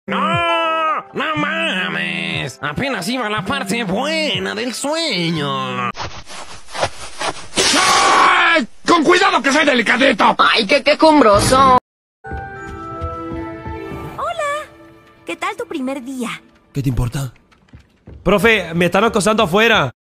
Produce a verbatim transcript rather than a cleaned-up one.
¡No! ¡No mames! Apenas iba la parte buena del sueño. ¡Ay! ¡Con cuidado que soy delicadito! ¡Ay, qué quejumbroso! Hola. ¿Qué tal tu primer día? ¿Qué te importa? Profe, me están acosando afuera.